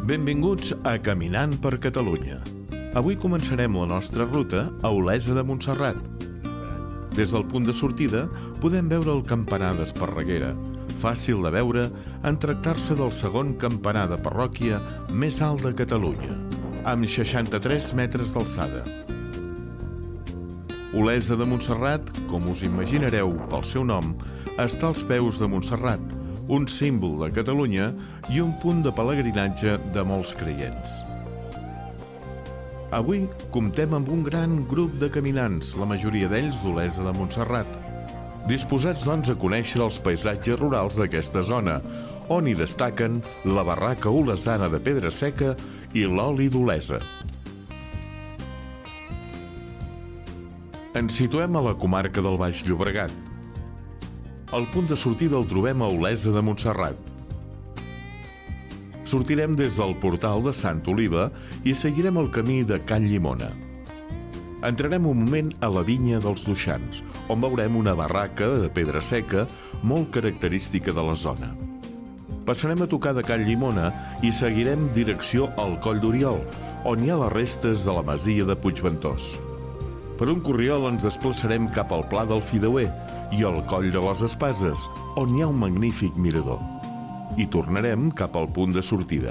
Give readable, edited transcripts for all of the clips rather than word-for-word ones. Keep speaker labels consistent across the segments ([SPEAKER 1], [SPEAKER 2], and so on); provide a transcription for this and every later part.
[SPEAKER 1] Benvinguts a Caminant per Catalunya. Avui començarem la nostra ruta a Olesa de Montserrat. Des del punt de sortida podem veure el campanar d'Esparreguera, fàcil de veure en tractar-se del segon campanar de parròquia més alt de Catalunya, amb 63 metres d'alçada. Olesa de Montserrat, com us imaginareu pel seu nom, està als peus de Montserrat, un símbol de Catalunya i un punt de pelegrinatge de molts creients. Avui comptem amb un gran grup de caminants, la majoria d'ells d'Olesa de Montserrat, disposats doncs a conèixer els paisatges rurals d'aquesta zona, on hi destaquen la barraca olesana de pedra seca i l'oli d'Olesa. Ens situem a la comarca del Baix Llobregat. El punt de sortida el trobem a Olesa de Montserrat. Sortirem des del portal de Sant Oliva i seguirem el camí de Can Llimona. Entrarem un moment a la vinya dels Duixans, on veurem una barraca de pedra seca molt característica de la zona. Passarem a tocar de Can Llimona i seguirem direcció al Coll d'Oriol, on hi ha les restes de la masia de Puigventós. Per un corriol ens desplaçarem cap al Pla del Fideuer i al Coll de les Espases, on hi ha un magnífic mirador. I tornarem cap al punt de sortida.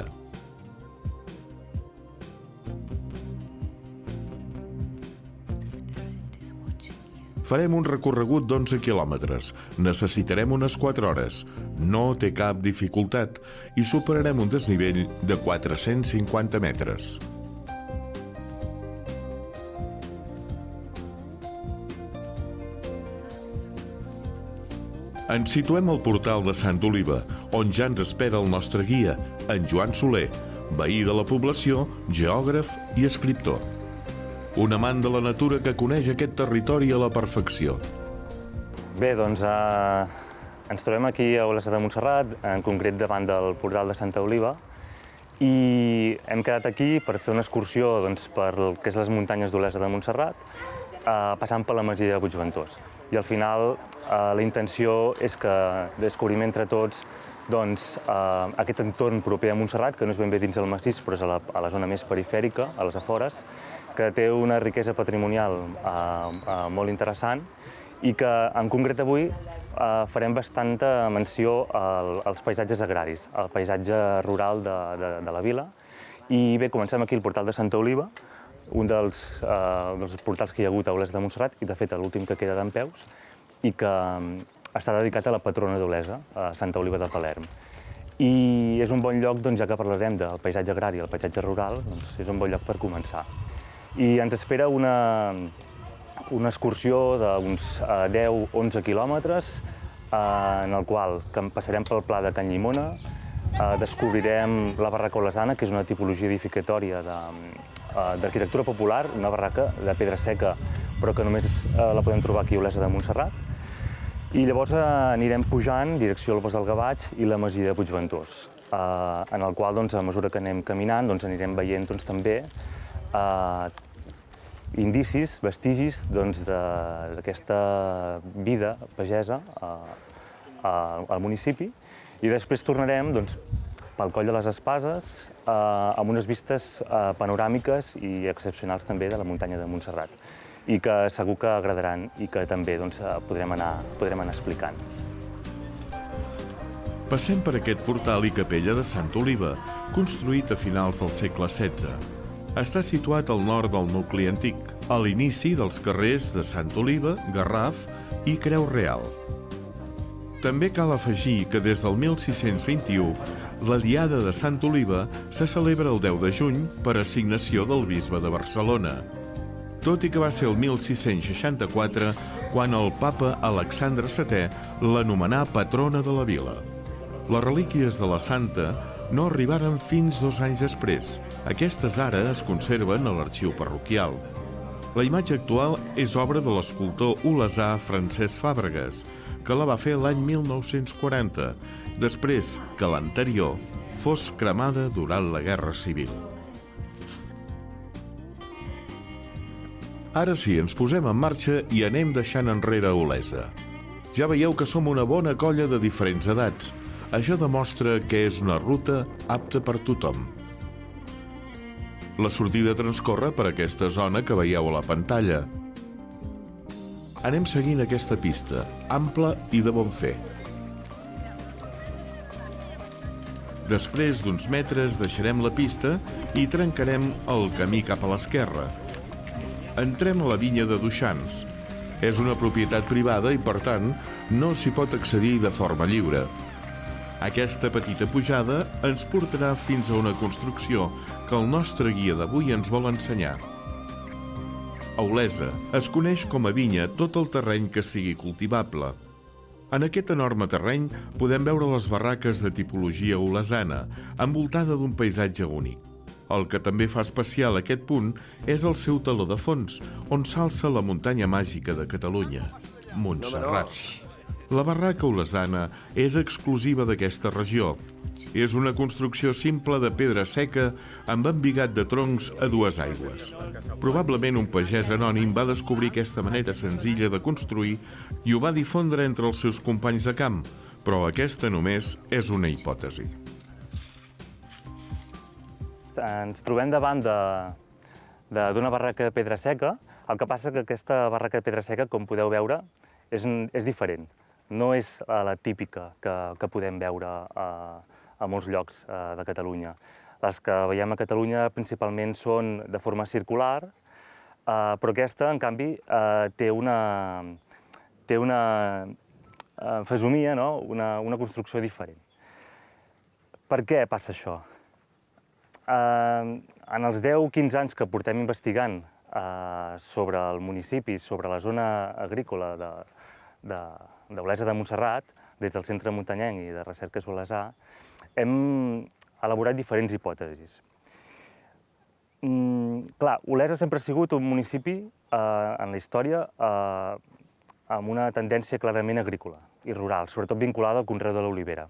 [SPEAKER 1] Farem un recorregut d'11 quilòmetres. Necessitarem unes 4 hores. No té cap dificultat i superarem un desnivell de 450 metres. Ens situem al portal de Sant Oliva, on ja ens espera el nostre guia, en Joan Soler, veí de la població, geògraf i escriptor. Un amant de la natura que coneix aquest territori a la perfecció.
[SPEAKER 2] Bé, doncs ens trobem aquí a Olesa de Montserrat, en concret davant del portal de Santa Oliva, i hem quedat aquí per fer una excursió per el que és les muntanyes d'Olesa de Montserrat, passant per la masia de Puigventós. I al final la intenció és que descobrim entre tots aquest entorn proper a Montserrat, que no és ben bé dins del massís, però és a la zona més perifèrica, a les afores, que té una riquesa patrimonial molt interessant i que, en concret avui, farem bastanta menció als paisatges agraris, al paisatge rural de la vila. I bé, comencem aquí al portal de Santa Oliva, un dels portals que hi ha hagut a Olesa de Montserrat i, de fet, l'últim que queda dempeus, i que està dedicat a la patrona d'Olesa, a Santa Oliva de Palerm. I és un bon lloc, ja que parlarem del paisatge agrari i el paisatge rural, és un bon lloc per començar. I ens espera una excursió d'uns 10-11 quilòmetres, en el qual passarem pel Pla de Can Llimona, descobrirem la barraca olesana, que és una tipologia edificatòria d'arquitectura popular, una barraca de pedra seca, però que només la podem trobar aquí a Olesa de Montserrat. I llavors anirem pujant en direcció al Bosc del Gavatx i la masia de Puigventós, en el qual, a mesura que anem caminant, anirem veient també indicis, vestigis d'aquesta vida pagesa al municipi. I després tornarem pel Coll de les Espases, amb unes vistes panoràmiques i excepcionals també de la muntanya de Montserrat, i que segur que agradaran i que també podrem anar explicant.
[SPEAKER 1] Passem per aquest portal i capella de Sant Oliva, construït a finals del segle XVI. Està situat al nord del nucli antic, a l'inici dels carrers de Sant Oliva, Garraf i Creu Real. També cal afegir que des del 1621 la Diada de Sant Oliva se celebra el 10 de juny per assignació del bisbe de Barcelona, tot i que va ser el 1664 quan el papa Alexandre VII l'anomenà patrona de la vila. Les relíquies de la santa no arribaren fins 2 anys després. Aquestes ara es conserven a l'arxiu parroquial. La imatge actual és obra de l'escultor olesà Francesc Fàbregas, que la va fer l'any 1940, després que l'anterior fos cremada durant la Guerra Civil. Ara sí, ens posem en marxa i anem deixant enrere Olesa. Ja veieu que som una bona colla de diferents edats. Això demostra que és una ruta apta per tothom. La sortida transcorre per aquesta zona que veieu a la pantalla. Anem seguint aquesta pista, ampla i de bon fer. Després d'uns metres deixarem la pista i trencarem el camí cap a l'esquerra. Entrem a la vinya de Duixans. És una propietat privada i, per tant, no s'hi pot accedir de forma lliure. Aquesta petita pujada ens portarà fins a una construcció que el nostre guia d'avui ens vol ensenyar. A Olesa es coneix com a vinya tot el terreny que sigui cultivable. En aquest enorme terreny podem veure les barraques de tipologia olesana, envoltada d'un paisatge únic. El que també fa especial aquest punt és el seu teló de fons, on s'alça la muntanya màgica de Catalunya, Montserrat. La barraca olesana és exclusiva d'aquesta regió. És una construcció simple de pedra seca amb embigat de troncs a dues aigües. Probablement un pagès anònim va descobrir aquesta manera senzilla de construir i ho va difondre entre els seus companys de camp, però aquesta només és una hipòtesi.
[SPEAKER 2] Ens trobem davant d'una barraca de pedra seca. El que passa que aquesta barraca de pedra seca, com podeu veure, és diferent. No és la típica que podem veure a molts llocs de Catalunya. Les que veiem a Catalunya principalment són de forma circular, però aquesta, en canvi, té una fesomia, no? Una construcció diferent. Per què passa això? En els 10-15 anys que portem investigant sobre el municipi, sobre la zona agrícola d'Olesa de Montserrat, des del Centre Muntanyenc i de Recerques Olesà, hem elaborat diferents hipòtesis. Clar, Olesa sempre ha sigut un municipi, en la història, amb una tendència clarament agrícola i rural, sobretot vinculada al conreu de l'olivera.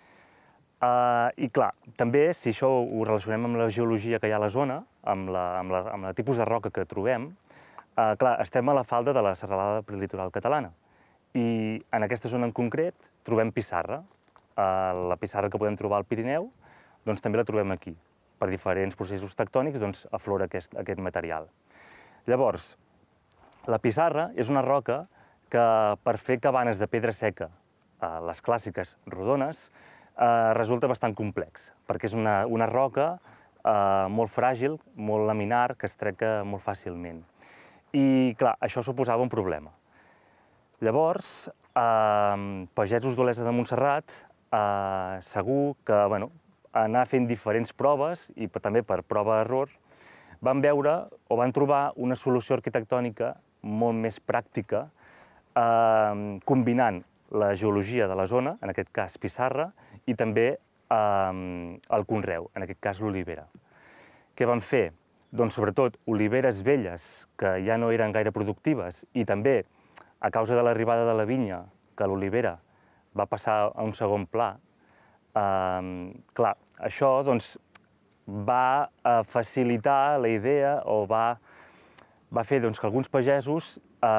[SPEAKER 2] I clar, també, si això ho relacionem amb la geologia que hi ha a la zona, amb el tipus de roca que trobem, clar, estem a la falda de la serralada prelitoral catalana. I en aquesta zona en concret trobem pissarra. La pissarra que podem trobar al Pirineu, doncs també la trobem aquí. Per diferents processos tectònics, doncs aflora aquest material. Llavors, la pissarra és una roca que, per fer cabanes de pedra seca, les clàssiques rodones, resulta bastant complex, perquè és una roca molt fràgil, molt laminar, que es trenca molt fàcilment. I, clar, això suposava un problema. Llavors, pagesos d'Olesa de Montserrat, segur que, anar fent diferents proves, i també per prova-error, van veure o van trobar una solució arquitectònica molt més pràctica, combinant la geologia de la zona, en aquest cas pissarra, i també el conreu, en aquest cas l'olivera. Què van fer? Doncs sobretot oliveres velles que ja no eren gaire productives i també a causa de l'arribada de la vinya, que l'olivera va passar a un segon pla, clar, això va facilitar la idea o va fer que alguns pagesos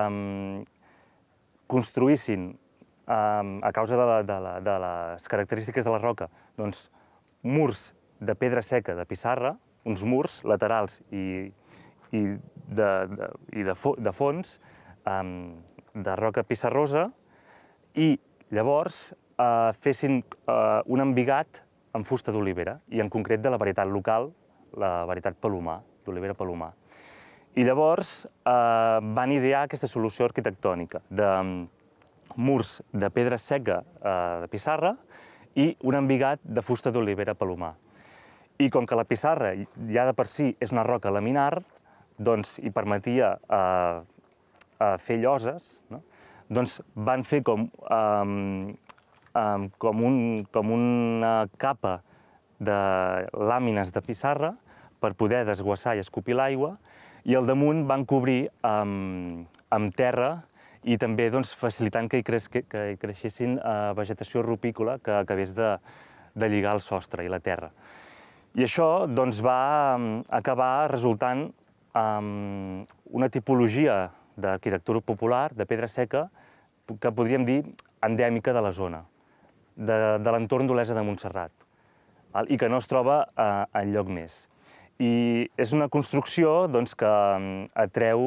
[SPEAKER 2] construïssin, a causa de les característiques de la roca, murs de pedra seca de pissarra, uns murs laterals i de fons, de roca pissarrosa, i llavors fessin un embigat amb fusta d'olivera, i en concret de la varietat local, la varietat Palomar, d'olivera Palomar. I llavors van idear aquesta solució arquitectònica de murs de pedra seca de pissarra i un embigat de fusta d'olivera Palomar. I com que la pissarra ja de per si és una roca laminar, doncs hi permetia fer lloses, doncs van fer com una capa de làmines de pissarra per poder desguassar i escopir l'aigua, i al damunt van cobrir amb terra i també facilitant que hi creixessin vegetació rupícola que acabés de lligar el sostre i la terra. I això va acabar resultant una tipologia d'arquitectura popular, de pedra seca, que podríem dir endèmica de la zona, de l'entorn d'Olesa de Montserrat, i que no es troba enlloc més. I és una construcció que atreu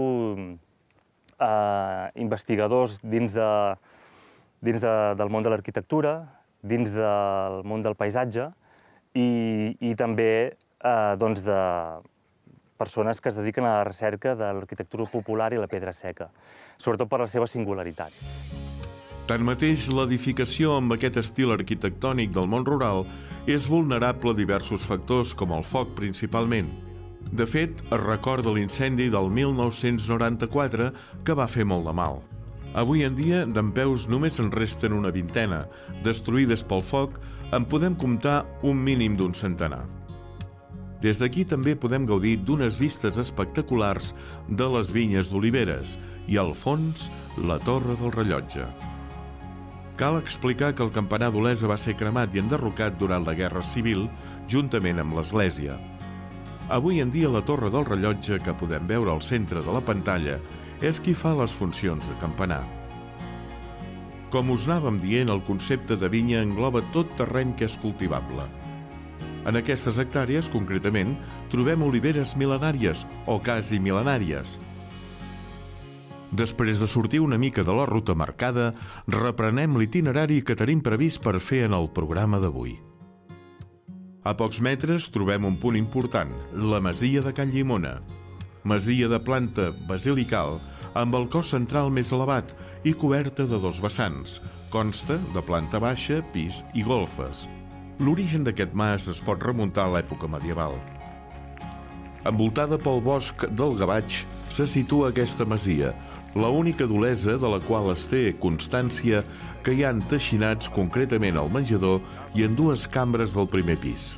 [SPEAKER 2] investigadors dins del món de l'arquitectura, dins del món del paisatge i també de persones que es dediquen a la recerca de l'arquitectura popular i la pedra seca, sobretot per la seva singularitat.
[SPEAKER 1] Tanmateix, l'edificació amb aquest estil arquitectònic del món rural és vulnerable a diversos factors, com el foc principalment. De fet, es recorda l'incendi del 1994, que va fer molt de mal. Avui en dia, dempeus només en resten una vintena. Destruïdes pel foc, en podem comptar un mínim d'un centenar. Des d'aquí també podem gaudir d'unes vistes espectaculars de les vinyes d'oliveres i, al fons, la Torre del Rellotge. Cal explicar que el campanar d'Olesa va ser cremat i enderrocat durant la Guerra Civil, juntament amb l'església. Avui en dia la Torre del Rellotge, que podem veure al centre de la pantalla, és qui fa les funcions de campanar. Com us anàvem dient, el concepte de vinya engloba tot terreny que és cultivable. En aquestes hectàrees, concretament, trobem oliveres mil·lenàries o quasi mil·lenàries. Després de sortir una mica de la ruta marcada, reprenem l'itinerari que tenim previst per fer en el programa d'avui. A pocs metres trobem un punt important, la masia de Can Llimona. Masia de planta basilical amb el cos central més elevat i coberta de dos vessants. Consta de planta baixa, pis i golfes. L'origen d'aquest mas es pot remuntar a l'època medieval. Envoltada pel bosc del Gavatx se situa aquesta masia, l'única d'Olesa de la qual es té constància que hi ha enteixinats concretament al menjador i en dues cambres del primer pis.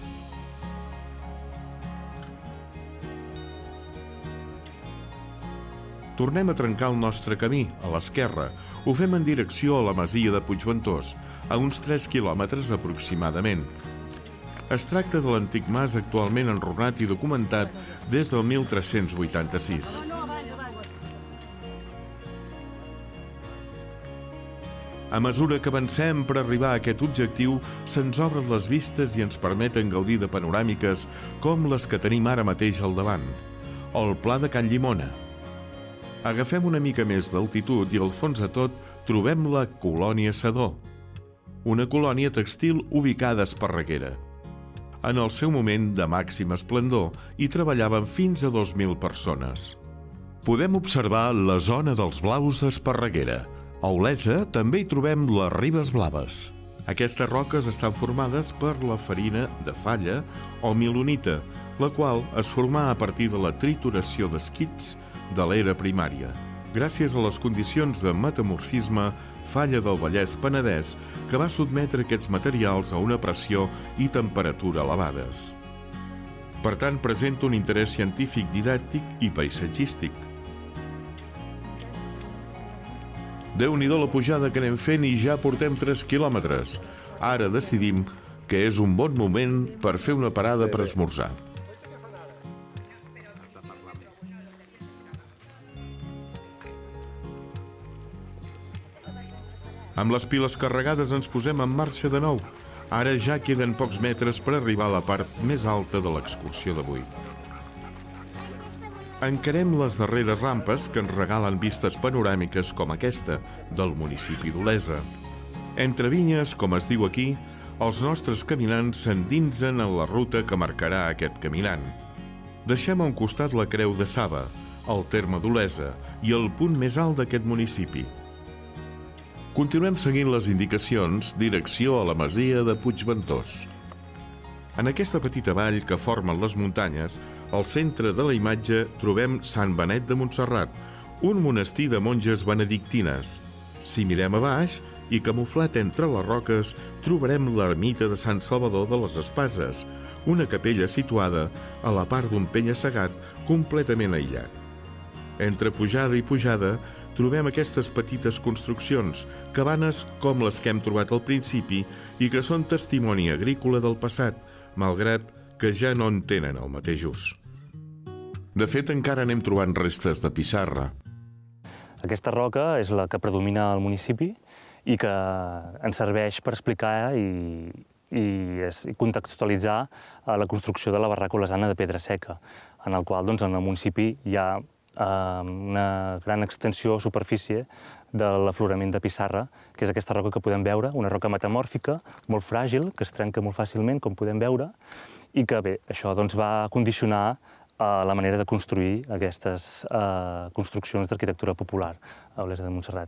[SPEAKER 1] Tornem a trencar el nostre camí, a l'esquerra. Ho fem en direcció a la masia de Puigventós, a uns 3 quilòmetres aproximadament. Es tracta de l'antic mas actualment enrunat i documentat des del 1386. A mesura que avancem per arribar a aquest objectiu, se'ns obren les vistes i ens permeten gaudir de panoràmiques com les que tenim ara mateix al davant. El Pla de Can Llimona. Agafem una mica més d'altitud i al fons de tot trobem la Colònia Sedó, una colònia tèxtil ubicada a Esparreguera. En el seu moment de màxim esplendor hi treballaven fins a 2.000 persones. Podem observar la zona dels blaus d'Esparreguera. A Olesa també hi trobem les Ribes Blaves. Aquestes roques estan formades per la farina de falla o milonita, la qual es formà a partir de la trituració d'esquists de l'era primària. Gràcies a les condicions de metamorfisme, Falla del Vallès-Penedès, que va sotmetre aquests materials a una pressió i temperatura elevades. Per tant, presenta un interès científic, didàctic i paisatgístic. Déu-n'hi-do la pujada que anem fent i ja portem 3 quilòmetres. Ara decidim que és un bon moment per fer una parada per esmorzar. Amb les piles carregades ens posem en marxa de nou. Ara ja queden pocs metres per arribar a la part més alta de l'excursió d'avui. Encarem les darreres rampes que ens regalen vistes panoràmiques com aquesta, del municipi d'Olesa. Entre vinyes, com es diu aquí, els nostres caminants s'endinsen en la ruta que marcarà aquest caminant. Deixem a un costat la Creu de Saba, el terme d'Olesa i el punt més alt d'aquest municipi. Continuem seguint les indicacions, direcció a la masia de Puigventós. En aquesta petita vall que formen les muntanyes, al centre de la imatge trobem Sant Benet de Montserrat, un monestir de monges benedictines. Si mirem a baix i camuflat entre les roques, trobarem l'ermita de Sant Salvador de les Espases, una capella situada a la part d'un penya-segat completament aïllat. Entre pujada i pujada, trobem aquestes petites construccions, cabanes com les que hem trobat al principi i que són testimoni agrícola del passat, malgrat que ja no en tenen el mateix ús. De fet, encara anem trobant restes de pissarra.
[SPEAKER 2] Aquesta roca és la que predomina al municipi i que ens serveix per explicar i contextualitzar la construcció de la barraca olesana de Pedra Seca, en el qual en el municipi hi ha una gran extensió o superfície de l'aflorament de pissarra, que és aquesta roca que podem veure, una roca metamòrfica, molt fràgil, que es trenca molt fàcilment, com podem veure, i que bé, això va condicionar la manera de construir aquestes construccions d'arquitectura popular a Olesa de Montserrat.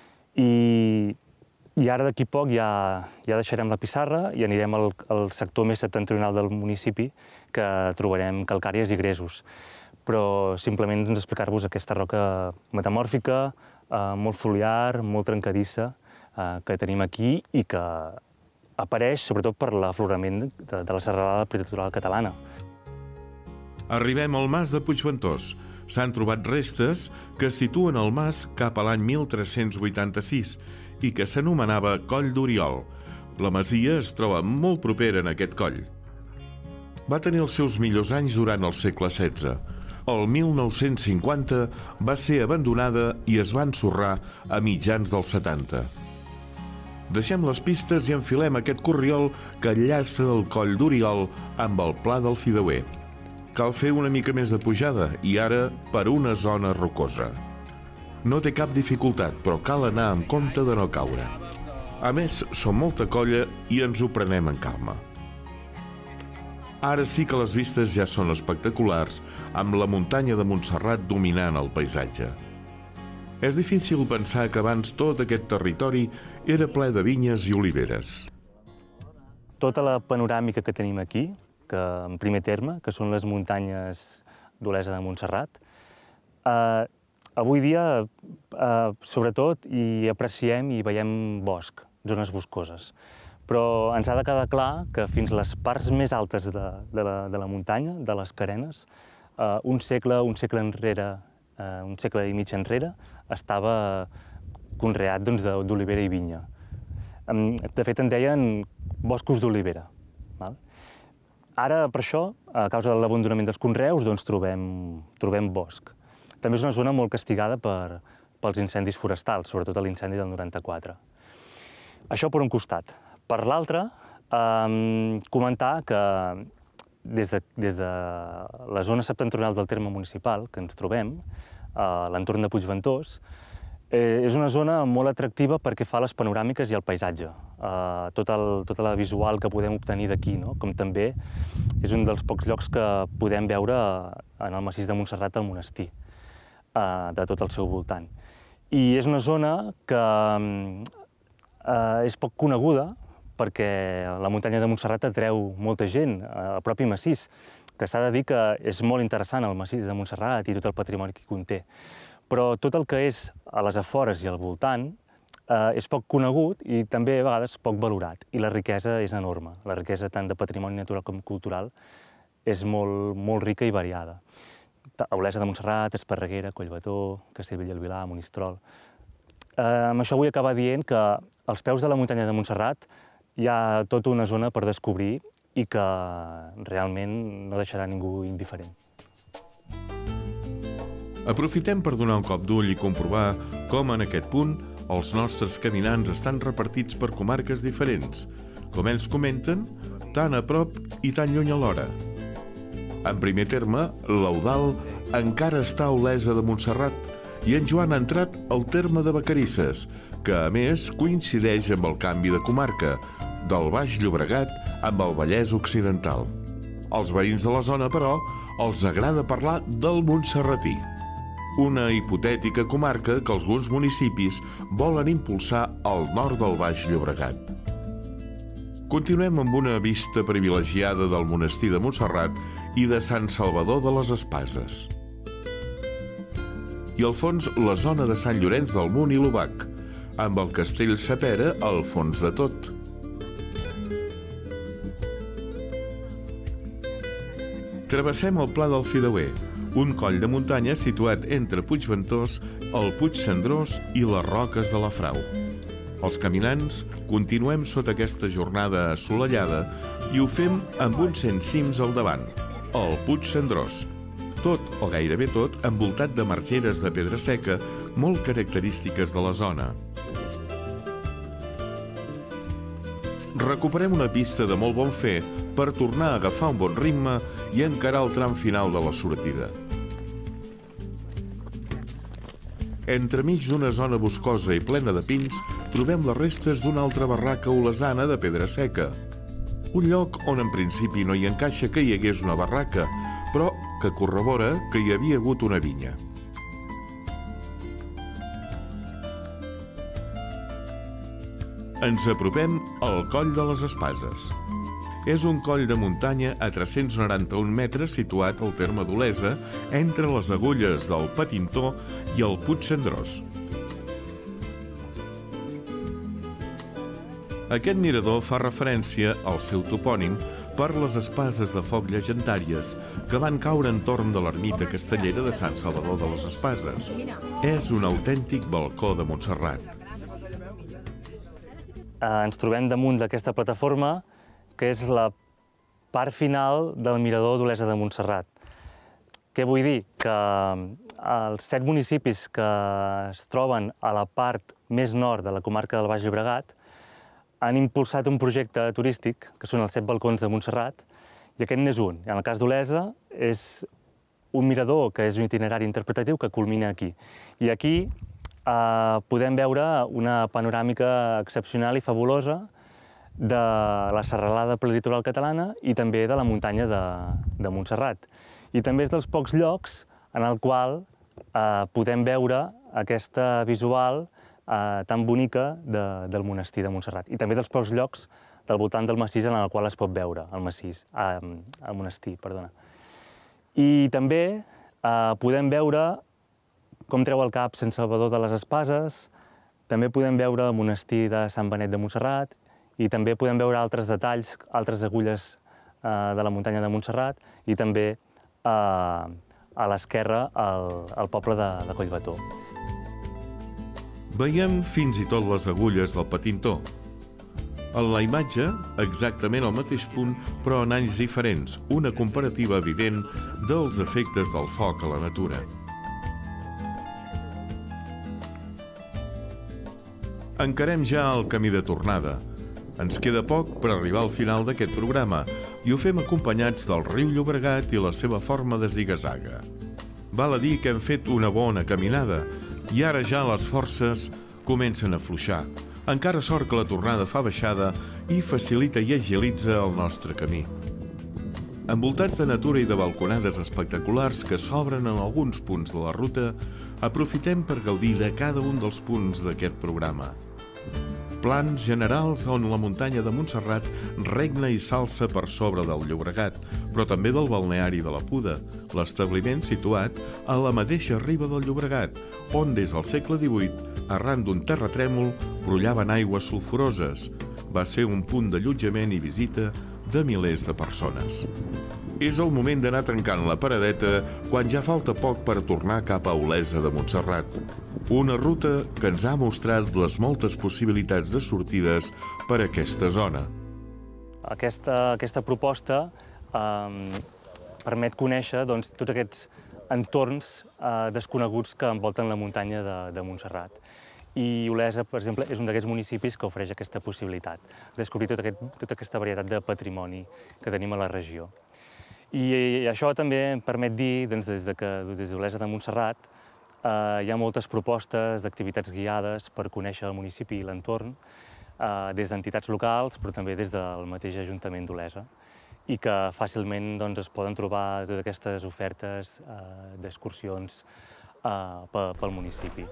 [SPEAKER 2] I ara d'aquí poc ja deixarem la pissarra i anirem al sector més septentrional del municipi, que trobarem calcàries i gresos. Però simplement explicar-vos aquesta roca metamòrfica, molt foliar, molt trencadissa, que tenim aquí i que apareix sobretot per l'aflorament de la serralada prelitoral catalana.
[SPEAKER 1] Arribem al mas de Puigventós. S'han trobat restes que situen el mas cap a l'any 1386 i que s'anomenava Coll d'Oriol. La masia es troba molt propera en aquest coll. Va tenir els seus millors anys durant el segle XVI. El 1950 va ser abandonada i es va ensorrar a mitjans dels 70. Deixem les pistes i enfilem aquest corriol que enllaça el Coll d'Oriol amb el Pla del Fideuer. Cal fer una mica més de pujada i ara per una zona rocosa. No té cap dificultat, però cal anar amb compte de no caure. A més, som molta colla i ens ho prenem en calma. Ara sí que les vistes ja són espectaculars, amb la muntanya de Montserrat dominant el paisatge. És difícil pensar que abans tot aquest territori era ple de vinyes i oliveres.
[SPEAKER 2] Tota la panoràmica que tenim aquí, que en primer terme, que són les muntanyes d'Olesa de Montserrat, avui dia, sobretot, hi apreciem i veiem bosc, zones boscoses. Però ens ha de quedar clar que fins a les parts més altes de la muntanya, de les carenes, un segle enrere, un segle i mig enrere, estava conreat d'olivera i vinya. De fet, en deien boscos d'olivera. Ara, per això, a causa de l'abandonament dels conreus, trobem bosc. També és una zona molt castigada pels incendis forestals, sobretot l'incendi del 94. Això per un costat. Per l'altre, comentar que des de la zona septentrional del terme municipal que ens trobem, a l'entorn de Puigventós, és una zona molt atractiva perquè fa les panoràmiques i el paisatge, tota la visual que podem obtenir d'aquí, com també és un dels pocs llocs que podem veure en el massís de Montserrat al monestir, de tot el seu voltant. I és una zona que és poc coneguda perquè la muntanya de Montserrat atreu molta gent al propi massís, que s'ha de dir que és molt interessant el massís de Montserrat i tot el patrimoni que conté. Però tot el que és a les afores i al voltant és poc conegut i també a vegades poc valorat. I la riquesa és enorme. La riquesa tant de patrimoni natural com cultural és molt rica i variada. Olesa de Montserrat, Esparreguera, Collbató, Castellbell i el Vilar, Monistrol. Amb això vull acabar dient que als peus de la muntanya de Montserrat hi ha tota una zona per descobrir i que realment no deixarà ningú indiferent.
[SPEAKER 1] Aprofitem per donar un cop d'ull i comprovar com en aquest punt els nostres caminants estan repartits per comarques diferents. Com ells comenten, tan a prop i tan lluny alhora. En primer terme, l'Eudal encara està a Olesa de Montserrat i en Joan ha entrat al terme de Vacarisses, que a més coincideix amb el canvi de comarca, del Baix Llobregat amb el Vallès Occidental. Als veïns de la zona, però, els agrada parlar del montserratí, una hipotètica comarca que alguns municipis volen impulsar al nord del Baix Llobregat. Continuem amb una vista privilegiada del monestir de Montserrat i de Sant Salvador de les Espases. I al fons, la zona de Sant Llorenç del Munt i l'Obac, amb el castell Sapera al fons de tot. Travessem el Pla del Fideuer, un coll de muntanya situat entre Puigventós, el Puig Cendrós i les Roques de la Frau. Els caminants continuem sota aquesta jornada assolellada i ho fem amb uns 100 cims al davant, el Puig Cendrós. Tot, o gairebé tot, envoltat de margeres de pedra seca molt característiques de la zona. recuperem una pista de molt bon fer per tornar a agafar un bon ritme i encarar el tram final de la sortida. Entremig d'una zona boscosa i plena de pins, trobem les restes d'una altra barraca olesana de pedra seca. Un lloc on en principi no hi encaixa que hi hagués una barraca, però que corrobora que hi havia hagut una vinya. Ens apropem al Coll de les Espases. És un coll de muntanya a 391 metres situat al terme d'Olesa, entre les Agulles del Petintó i el Puig Cendrós. Aquest mirador fa referència al seu topònim per les espases de foc llegendàries que van caure entorn de l'ermita castellera de Sant Salvador de les Espases. És un autèntic balcó de Montserrat.
[SPEAKER 2] Ens trobem damunt d'aquesta plataforma, que és la part final del mirador d'Olesa de Montserrat. Què vull dir? Que els 7 municipis que es troben a la part més nord de la comarca del Baix Llobregat han impulsat un projecte turístic, que són els 7 balcons de Montserrat, i aquest n'és un. En el cas d'Olesa, és un mirador que és un itinerari interpretatiu que culmina aquí. I aquí podem veure una panoràmica excepcional i fabulosa de la serralada prelitoral catalana i també de la muntanya de Montserrat. I també és dels pocs llocs en el qual podem veure aquesta visual tan bonica del monestir de Montserrat. I també dels pocs llocs del voltant del massís en el qual es pot veure el monestir. I també podem veure com treu el cap Sant Salvador de les Espases, també podem veure el monestir de Sant Benet de Montserrat i també podem veure altres detalls, altres agulles de la muntanya de Montserrat i també a l'esquerra el poble de Collbató.
[SPEAKER 1] Veiem fins i tot les agulles del Petintó. En la imatge, exactament al mateix punt, però en anys diferents, una comparativa evident dels efectes del foc a la natura. Encarem ja el camí de tornada. Ens queda poc per arribar al final d'aquest programa i ho fem acompanyats del riu Llobregat i la seva forma de ziga-zaga. Val a dir que hem fet una bona caminada i ara ja les forces comencen a afluixar. Encara sort que la tornada fa baixada i facilita i agilitza el nostre camí. Envoltats de natura i de balconades espectaculars que s'obren en alguns punts de la ruta, aprofitem per gaudir de cada un dels punts d'aquest programa. Plans generals on la muntanya de Montserrat regna i s'alça per sobre del Llobregat, però també del balneari de la Puda, l'establiment situat a la mateixa riba del Llobregat, on des del segle XVIII, arran d'un terratrèmol, brollaven aigües sulfuroses. Va ser un punt d'allotjament i visita de milers de persones. És el moment d'anar trencant la paradeta quan ja falta poc per tornar cap a Olesa de Montserrat. Una ruta que ens ha mostrat les moltes possibilitats de sortides per a aquesta zona.
[SPEAKER 2] Aquesta proposta permet conèixer tots aquests entorns desconeguts que envolten la muntanya de Montserrat. I Olesa, per exemple, és un d'aquests municipis que ofereix aquesta possibilitat, descobrir tota aquesta varietat de patrimoni que tenim a la regió. I això també em permet dir, des d'Olesa de Montserrat, hi ha moltes propostes d'activitats guiades per conèixer el municipi i l'entorn, des d'entitats locals, però també des del mateix Ajuntament d'Olesa, i que fàcilment es poden trobar totes aquestes ofertes d'excursions pel municipi.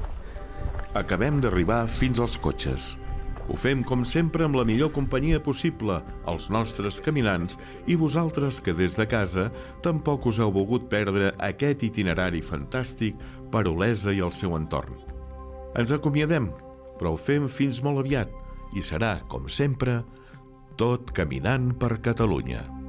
[SPEAKER 1] Acabem d'arribar fins als cotxes. Ho fem, com sempre, amb la millor companyia possible, els nostres caminants i vosaltres que des de casa tampoc us heu volgut perdre aquest itinerari fantàstic per Olesa i el seu entorn. Ens acomiadem, però ho fem fins molt aviat i serà, com sempre, tot caminant per Catalunya.